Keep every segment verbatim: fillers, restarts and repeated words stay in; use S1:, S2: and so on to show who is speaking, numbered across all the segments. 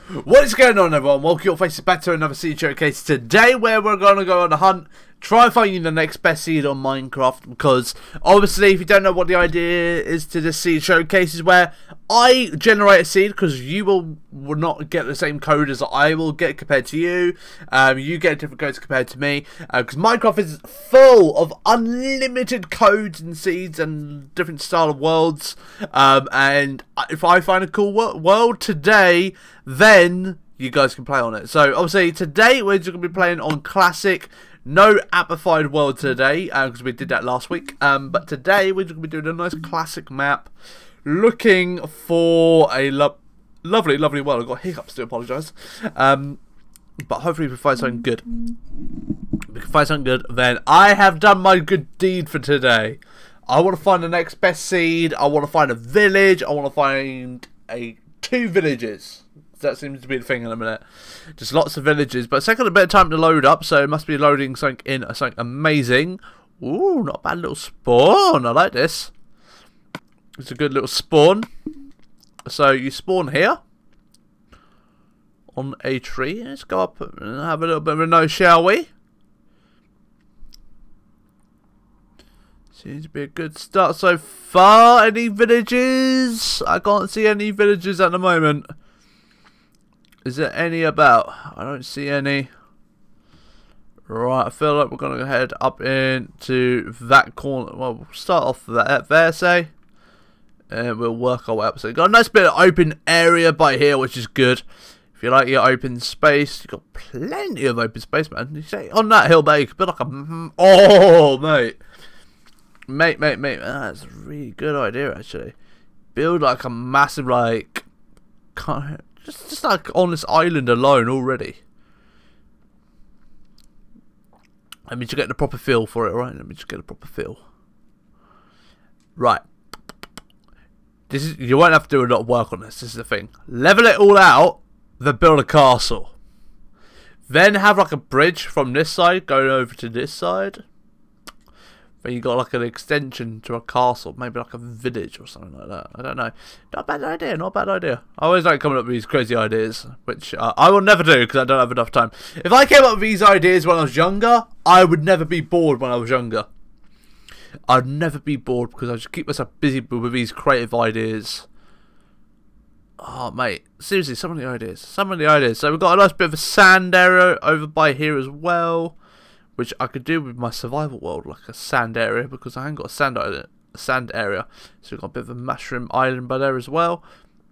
S1: What is going on, everyone? Welcome your faces back to another seed showcase today, where we're going to go on a hunt, try finding the next best seed on Minecraft. Because obviously, if you don't know what the idea is to this seed showcase, is where I generate a seed, because you will, will not get the same code as I will get compared to you. Um, you get different codes compared to me, because uh, Minecraft is full of unlimited codes and seeds and different style of worlds. Um, and if I find a cool wor world today, then you guys can play on it. So obviously today we're just going to be playing on classic, no amplified world today, because uh, we did that last week. Um, but today we're just going to be doing a nice classic map, looking for a lo lovely, lovely world. I've got hiccups, to apologise. Um, but hopefully we can find something good. We can find something good. Then I have done my good deed for today. I want to find the next best seed. I want to find a village. I want to find a two villages. That seems to be the thing in a minute. Just lots of villages, but it's taking a bit of time to load up, so it must be loading something in something amazing. Ooh, not a bad little spawn. I like this. It's a good little spawn. So you spawn here on a tree. Let's go up and have a little bit of a nose, shall we? Seems to be a good start so far. Any villages? I can't see any villages at the moment. Is there any about? I don't see any. Right, I feel like we're going to head up into that corner. Well, we'll start off that there, say. And we'll work our way up. So you've got a nice bit of open area by here, which is good. If you like your open space, you've got plenty of open space, man. You say on that hill, mate, you could build like a... Oh, mate. Mate, mate, mate. That's a really good idea, actually. Build like a massive, like... Kind of, Just, just like on this island alone already. Let me just get the proper feel for it, right? Let me just get a proper feel. Right. This is, you won't have to do a lot of work on this. This is the thing. Level it all out, then build a castle. Then have like a bridge from this side going over to this side. Then you got like an extension to a castle, maybe like a village or something like that. I don't know. Not a bad idea, not a bad idea. I always like coming up with these crazy ideas, which uh, I will never do because I don't have enough time. If I came up with these ideas when I was younger, I would never be bored when I was younger. I'd never be bored because I just keep myself busy with these creative ideas. Oh, mate. Seriously, some of the ideas. Some of the ideas. So we've got a nice bit of a sand area over by here as well, which I could do with my survival world, like a sand area, because I haven't got a sand island, a sand area. So we've got a bit of a mushroom island by there as well.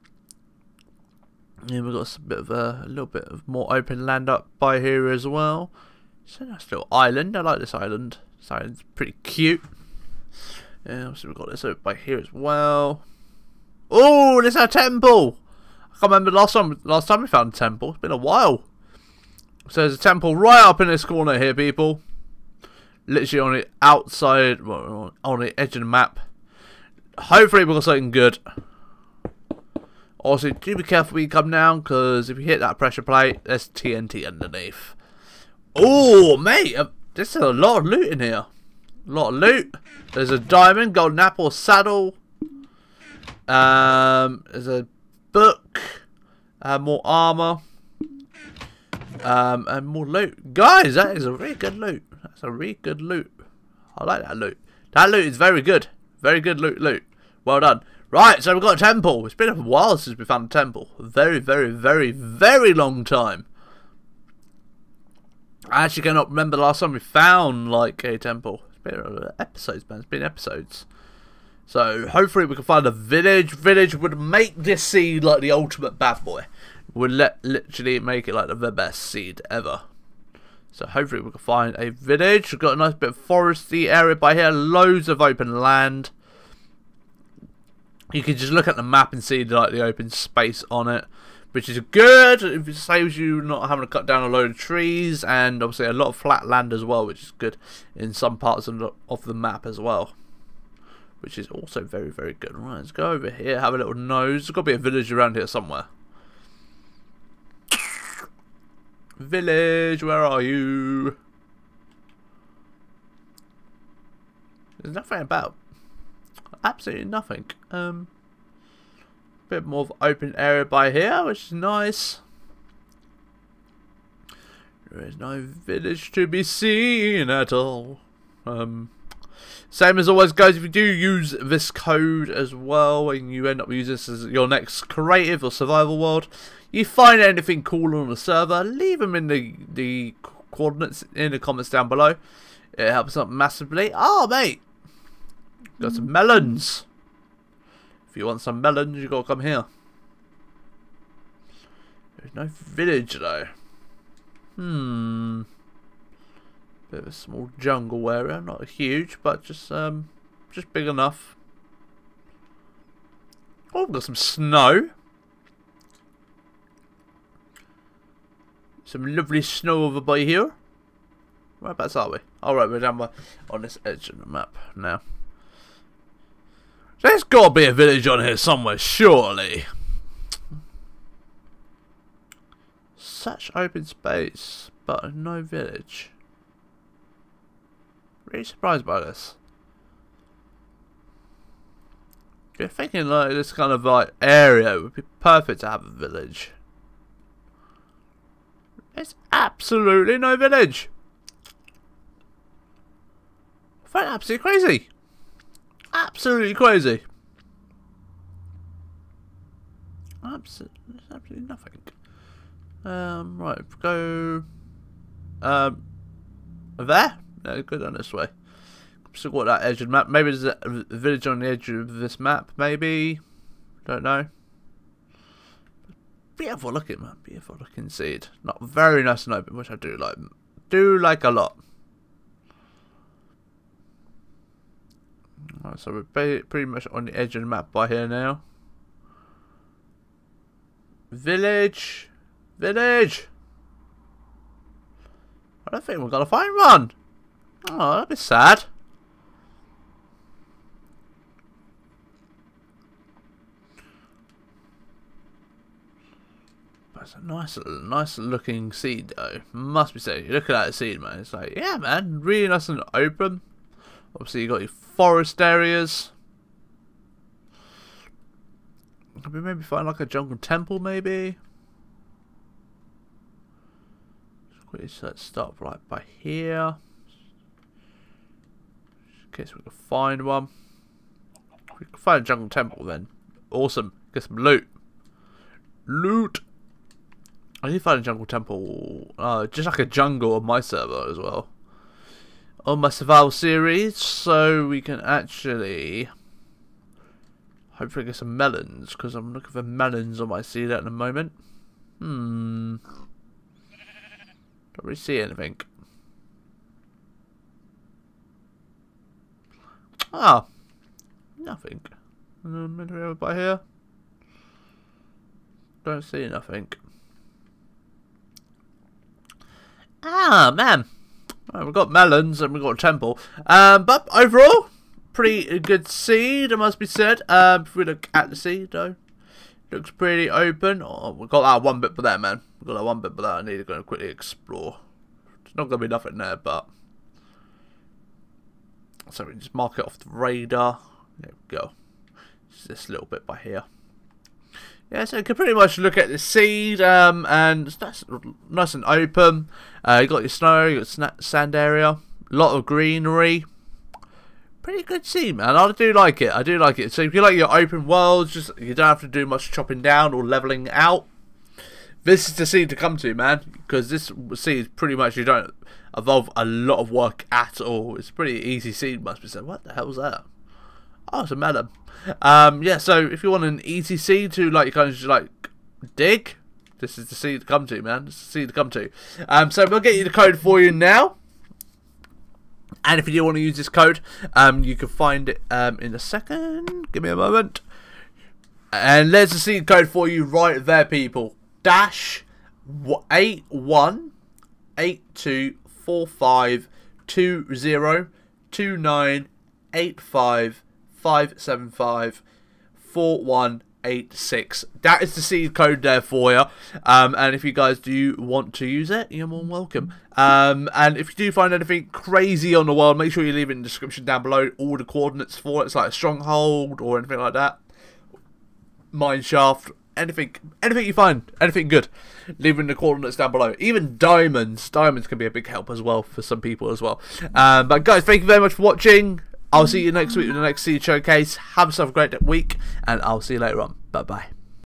S1: And we've got a bit of a, a little bit of more open land up by here as well. It's a nice little island. I like this island. This island's pretty cute. Yeah, obviously we've got this over by here as well. Oh, there's our temple. I can't remember the last time last time we found a temple. It's been a while. So there's a temple right up in this corner here, people. Literally on the outside, well, on the edge of the map. Hopefully we've got something good. Also, do be careful when you come down, because if you hit that pressure plate, there's T N T underneath. Oh, mate, uh, there's a lot of loot in here. A lot of loot. There's a diamond, golden apple, saddle. Um, there's a book. Uh, more armor. Um, and more loot. Guys, that is a really good loot. That's a really good loot. I like that loot. That loot is very good. Very good loot, loot. Well done. Right, so we've got a temple. It's been a while since we found a temple. A very, very, very, very long time. I actually cannot remember the last time we found, like, a temple. It's been episodes, man. It's been episodes. So, hopefully we can find a village. Village would make this seed like the ultimate bad boy. Would let literally make it like the best seed ever. So hopefully we can find a village. We've got a nice bit of foresty area by here. Loads of open land. You can just look at the map and see like the open space on it, which is good. It saves you not having to cut down a load of trees, and obviously a lot of flat land as well, which is good in some parts of the, of the map as well, which is also very, very good. Right, let's go over here, have a little nose. There's got to be a village around here somewhere. Village, where are you? There's nothing about. Absolutely nothing. Um, bit more of open area by here, which is nice. There is no village to be seen at all. Um, same as always, guys, if you do use this code as well, and you end up using this as your next creative or survival world, you find anything cool on the server, leave them in the, the coordinates in the comments down below. It helps out massively. Oh, mate! Got some melons. If you want some melons, you gotta come here. There's no village though. Hmm. Bit of a small jungle area, not huge, but just um, just big enough. Oh, we've got some snow. Some lovely snow over by here. Whereabouts are we? Alright, we're down by, on this edge of the map now. There's got to be a village on here somewhere, surely. Such open space, but no village. Really surprised by this. You're thinking like this kind of like area would be perfect to have a village. There's absolutely no village. I find it absolutely crazy. Absolutely crazy. Absolutely, absolutely nothing. Um, right, go. Um, there. No, go down this way. Still got that edge of the map. Maybe there's a village on the edge of this map. Maybe. Don't know. Beautiful looking, man. Beautiful looking seed. Not very nice and open, which I do like. Do like a lot. Right, so we're pretty much on the edge of the map by here now. Village. Village. I don't think we're gonna find one. Oh, that'd be sad. But it's a nice, nice looking seed though. Must be said. You look at that seed, man. It's like, yeah, man, really nice and open. Obviously, you got your forest areas. Could we maybe find like a jungle temple, maybe? Just quickly let's stop right by here. In case we can find one. If we can find a jungle temple, then awesome. Get some loot. Loot. I need to find a jungle temple. Uh, just like a jungle on my server as well. On my survival series, so we can actually hopefully get some melons, because I'm looking for melons on my seed at the moment. Hmm. Don't really see anything. Ah, nothing. Anything over by here? Don't see nothing. Ah, man. Right, we've got melons and we've got a temple. Um, but overall, pretty good seed, it must be said. Um, if we look at the seed, though, looks pretty open. Oh, we've got that one bit for that, man. We've got that one bit for that I need to go quickly explore. There's not going to be nothing there, but... So we just mark it off the radar. There we go. It's this little bit by here. Yeah, so you can pretty much look at the seed, um, and it's nice, nice and open. Uh, you got your snow, you got sand area, a lot of greenery. Pretty good seed, man. I do like it. I do like it. So if you like your open worlds, just you don't have to do much chopping down or leveling out. This is the seed to come to, man, because this seed pretty much you don't involve a lot of work at all. It's pretty easy seed, must be said. What the hell was that? Oh, it's a melon. Um, yeah, so if you want an easy seed to like kind of just like dig, this is the seed to come to, man. This is the seed to come to. Um, so we'll get you the code for you now. And if you do want to use this code, um, you can find it um in a second. Give me a moment. And there's the seed code for you right there, people. Dash eight one eight two four five two zero two nine eight five five seven five four one eight six. That is the seed code there for you. Um, and if you guys do want to use it, you're more than welcome. Um, and if you do find anything crazy on the world, make sure you leave it in the description down below. All the coordinates for it. It's like a stronghold or anything like that. Mineshaft. anything, anything you find, anything good, leave in the coordinates down below. Even diamonds, diamonds can be a big help as well for some people as well. Um, but guys, thank you very much for watching. I'll see you next week with the next Seed Showcase. Have yourself a great week, and I'll see you later on. Bye bye.